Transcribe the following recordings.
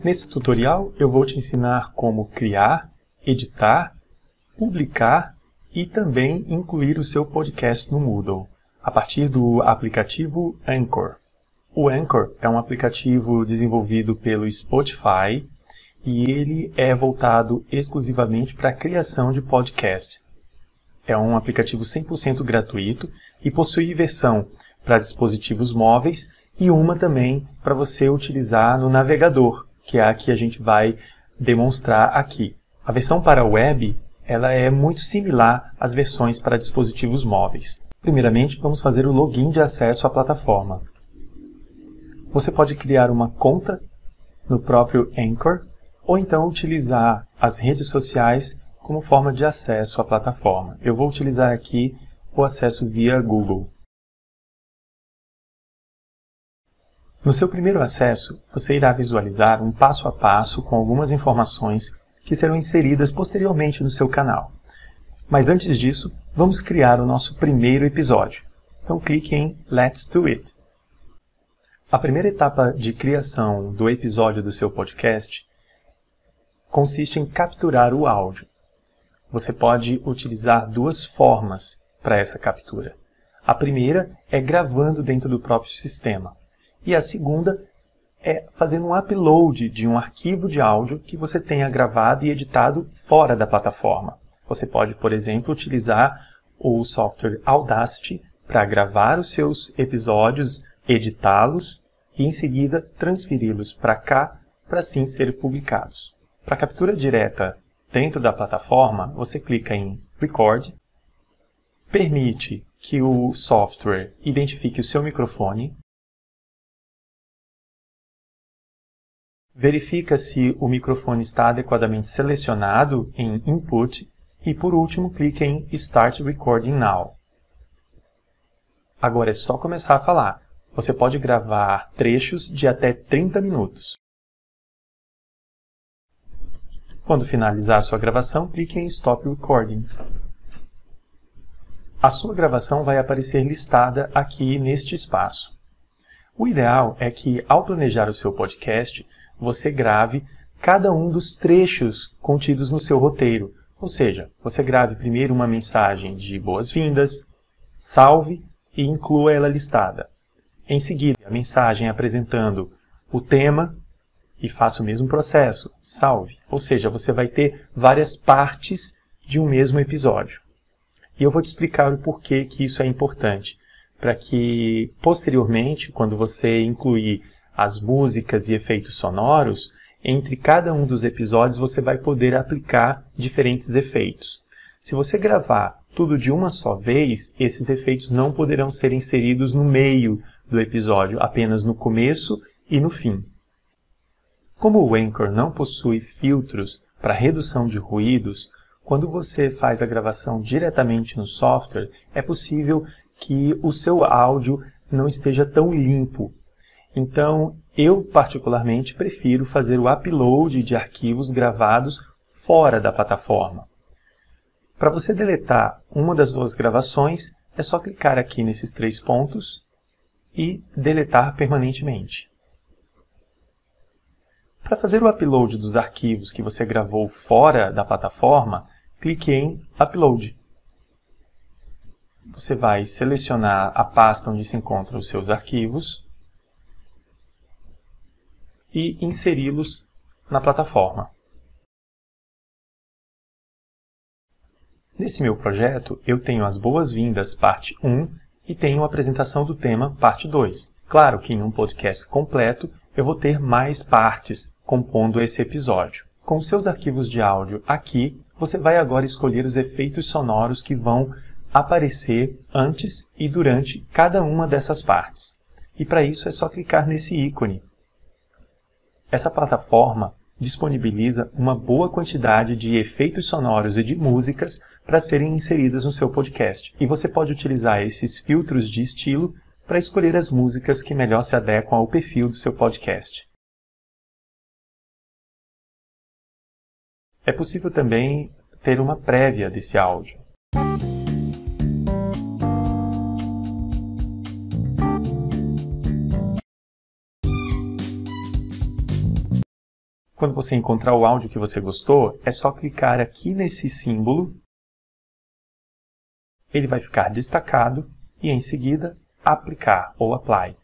Nesse tutorial eu vou te ensinar como criar, editar, publicar e também incluir o seu podcast no Moodle, a partir do aplicativo Anchor. O Anchor é um aplicativo desenvolvido pelo Spotify e ele é voltado exclusivamente para a criação de podcast. É um aplicativo 100% gratuito e possui versão para dispositivos móveis e uma também para você utilizar no navegador, que é a que a gente vai demonstrar aqui. A versão para web ela é muito similar às versões para dispositivos móveis. Primeiramente, vamos fazer o login de acesso à plataforma. Você pode criar uma conta no próprio Anchor ou então utilizar as redes sociais como forma de acesso à plataforma. Eu vou utilizar aqui o acesso via Google. No seu primeiro acesso, você irá visualizar um passo a passo com algumas informações que serão inseridas posteriormente no seu canal. Mas antes disso, vamos criar o nosso primeiro episódio. Então clique em Let's Do It. A primeira etapa de criação do episódio do seu podcast consiste em capturar o áudio. Você pode utilizar duas formas para essa captura. A primeira é gravando dentro do próprio sistema. E a segunda é fazendo um upload de um arquivo de áudio que você tenha gravado e editado fora da plataforma. Você pode, por exemplo, utilizar o software Audacity para gravar os seus episódios, editá-los e em seguida transferi-los para cá para assim serem publicados. Para captura direta dentro da plataforma, você clica em Record, permite que o software identifique o seu microfone, verifica se o microfone está adequadamente selecionado em Input e, por último, clique em Start Recording Now. Agora é só começar a falar. Você pode gravar trechos de até 30 minutos. Quando finalizar a sua gravação, clique em Stop Recording. A sua gravação vai aparecer listada aqui neste espaço. O ideal é que, ao planejar o seu podcast, você grave cada um dos trechos contidos no seu roteiro. Ou seja, você grave primeiro uma mensagem de boas-vindas, salve e inclua ela listada. Em seguida, a mensagem apresentando o tema e faça o mesmo processo, salve. Ou seja, você vai ter várias partes de um mesmo episódio. E eu vou te explicar o porquê que isso é importante, para que posteriormente, quando você incluir as músicas e efeitos sonoros, entre cada um dos episódios você vai poder aplicar diferentes efeitos. Se você gravar tudo de uma só vez, esses efeitos não poderão ser inseridos no meio do episódio, apenas no começo e no fim. Como o Anchor não possui filtros para redução de ruídos, quando você faz a gravação diretamente no software, é possível que o seu áudio não esteja tão limpo. Então, eu particularmente prefiro fazer o upload de arquivos gravados fora da plataforma. Para você deletar uma das duas gravações, é só clicar aqui nesses três pontos e deletar permanentemente. Para fazer o upload dos arquivos que você gravou fora da plataforma, clique em Upload. Você vai selecionar a pasta onde se encontram os seus arquivos e inseri-los na plataforma. Nesse meu projeto, eu tenho as boas-vindas parte 1 e tenho a apresentação do tema parte 2. Claro que em um podcast completo, eu vou ter mais partes compondo esse episódio. Com os seus arquivos de áudio aqui, você vai agora escolher os efeitos sonoros que vão aparecer antes e durante cada uma dessas partes. E para isso é só clicar nesse ícone. Essa plataforma disponibiliza uma boa quantidade de efeitos sonoros e de músicas para serem inseridas no seu podcast. E você pode utilizar esses filtros de estilo para escolher as músicas que melhor se adequam ao perfil do seu podcast. É possível também ter uma prévia desse áudio. Quando você encontrar o áudio que você gostou, é só clicar aqui nesse símbolo. Ele vai ficar destacado e, em seguida, aplicar ou apply.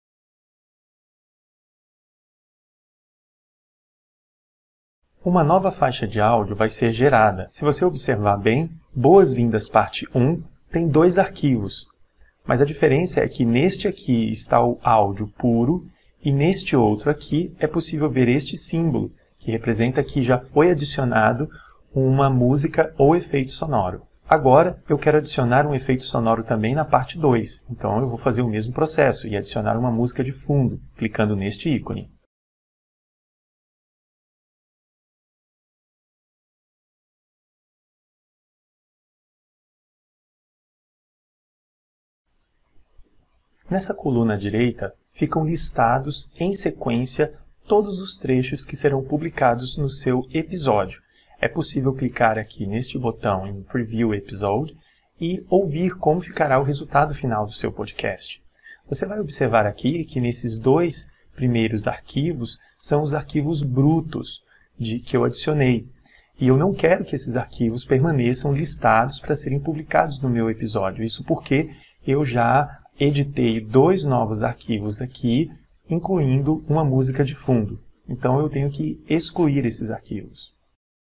Uma nova faixa de áudio vai ser gerada. Se você observar bem, Boas-vindas Parte 1 tem 2 arquivos, mas a diferença é que neste aqui está o áudio puro e neste outro aqui é possível ver este símbolo, que representa que já foi adicionado uma música ou efeito sonoro. Agora eu quero adicionar um efeito sonoro também na parte 2, então eu vou fazer o mesmo processo e adicionar uma música de fundo, clicando neste ícone. Nessa coluna à direita, ficam listados em sequência todos os trechos que serão publicados no seu episódio. É possível clicar aqui neste botão em Preview Episode e ouvir como ficará o resultado final do seu podcast. Você vai observar aqui que nesses 2 primeiros arquivos são os arquivos brutos que eu adicionei. E eu não quero que esses arquivos permaneçam listados para serem publicados no meu episódio. Isso porque eu já editei 2 novos arquivos aqui, incluindo uma música de fundo. Então eu tenho que excluir esses arquivos.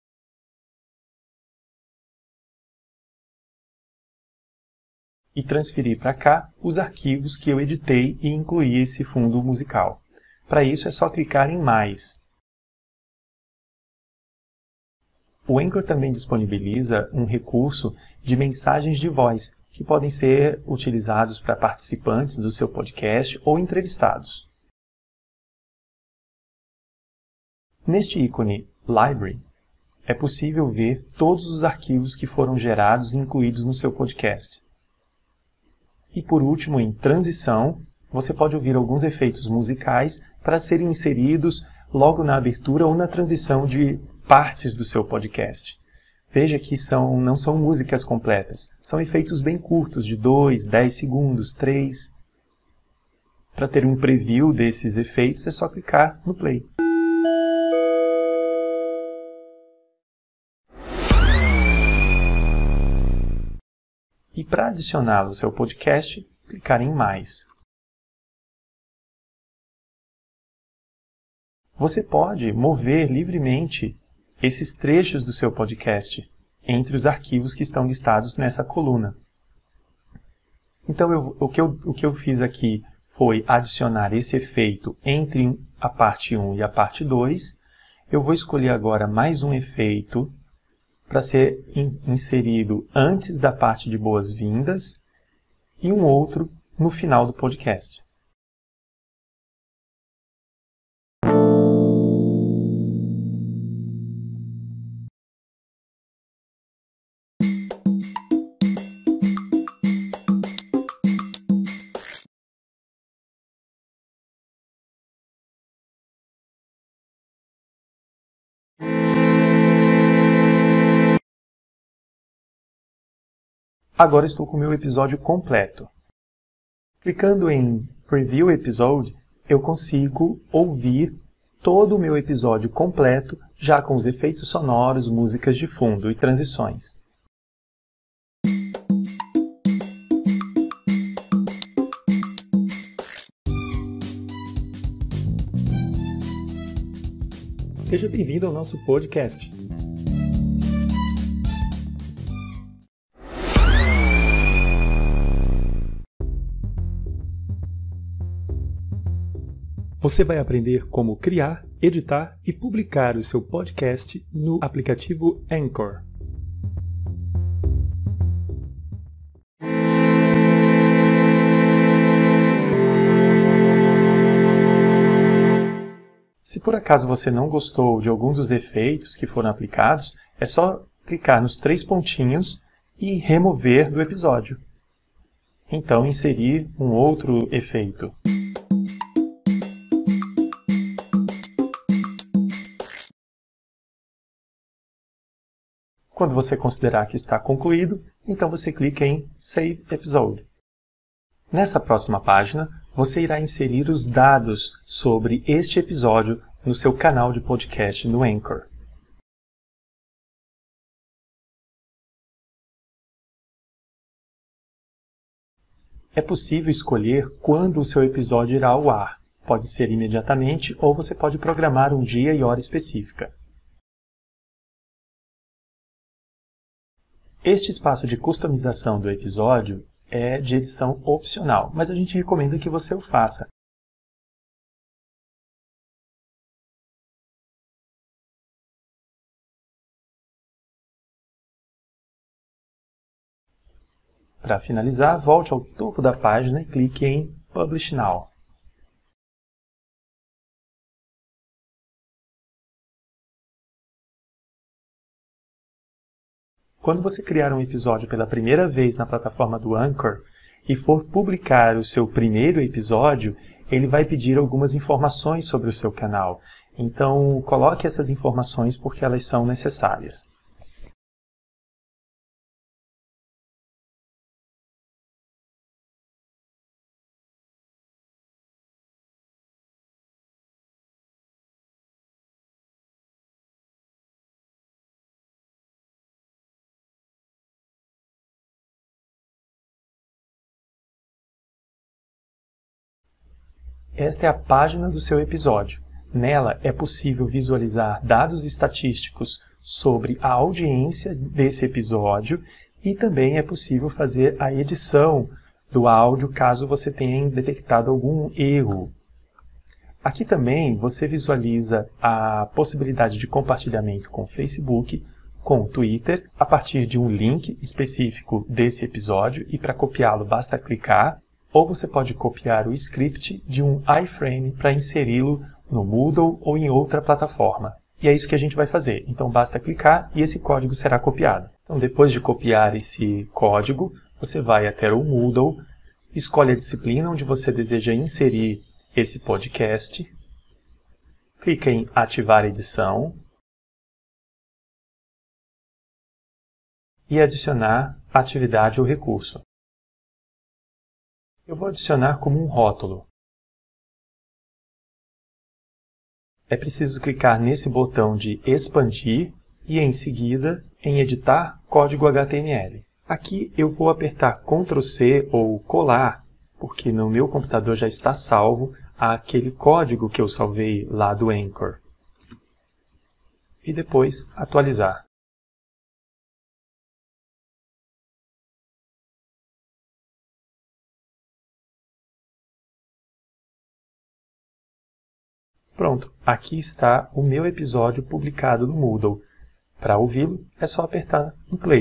E transferir para cá os arquivos que eu editei e incluí esse fundo musical. Para isso é só clicar em Mais. O Anchor também disponibiliza um recurso de mensagens de voz, que podem ser utilizados para participantes do seu podcast ou entrevistados. Neste ícone Library, é possível ver todos os arquivos que foram gerados e incluídos no seu podcast. E por último, em Transição, você pode ouvir alguns efeitos musicais para serem inseridos logo na abertura ou na transição de partes do seu podcast. Veja que não são músicas completas, são efeitos bem curtos, de 2, 10 segundos, 3. Para ter um preview desses efeitos, é só clicar no play. E para adicioná-lo ao seu podcast, clicar em Mais. Você pode mover livremente esses trechos do seu podcast entre os arquivos que estão listados nessa coluna. Então, o que eu fiz aqui foi adicionar esse efeito entre a parte 1 e a parte 2. Eu vou escolher agora mais um efeito para ser inserido antes da parte de boas-vindas e um outro no final do podcast. Agora estou com o meu episódio completo. Clicando em Preview Episode, eu consigo ouvir todo o meu episódio completo, já com os efeitos sonoros, músicas de fundo e transições. Seja bem-vindo ao nosso podcast. Você vai aprender como criar, editar e publicar o seu podcast no aplicativo Anchor. Se por acaso você não gostou de algum dos efeitos que foram aplicados, é só clicar nos 3 pontinhos e remover do episódio. Então, inserir um outro efeito. Quando você considerar que está concluído, então você clica em Save Episode. Nessa próxima página, você irá inserir os dados sobre este episódio no seu canal de podcast no Anchor. É possível escolher quando o seu episódio irá ao ar. Pode ser imediatamente ou você pode programar um dia e hora específica. Este espaço de customização do episódio é de edição opcional, mas a gente recomenda que você o faça. Para finalizar, volte ao topo da página e clique em Publish Now. Quando você criar um episódio pela primeira vez na plataforma do Anchor e for publicar o seu primeiro episódio, ele vai pedir algumas informações sobre o seu canal. Então, coloque essas informações porque elas são necessárias. Esta é a página do seu episódio. Nela é possível visualizar dados estatísticos sobre a audiência desse episódio e também é possível fazer a edição do áudio caso você tenha detectado algum erro. Aqui também você visualiza a possibilidade de compartilhamento com o Facebook, com o Twitter, a partir de um link específico desse episódio e para copiá-lo basta clicar. Ou você pode copiar o script de um iframe para inseri-lo no Moodle ou em outra plataforma. E é isso que a gente vai fazer. Então basta clicar e esse código será copiado. Então depois de copiar esse código, você vai até o Moodle, escolhe a disciplina onde você deseja inserir esse podcast, clica em Ativar edição e adicionar atividade ou recurso. Eu vou adicionar como um rótulo. É preciso clicar nesse botão de expandir e em seguida em editar código HTML. Aqui eu vou apertar Ctrl C ou colar, porque no meu computador já está salvo aquele código que eu salvei lá do Anchor. E depois atualizar. Pronto, aqui está o meu episódio publicado no Moodle. Para ouvi-lo, é só apertar em play.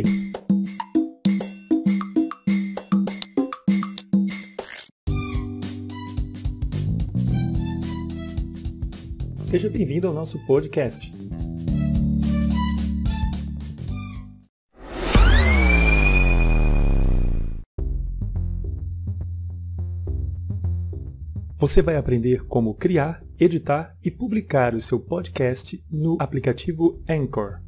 Seja bem-vindo ao nosso podcast. Você vai aprender como criar, editar e publicar o seu podcast no aplicativo Anchor.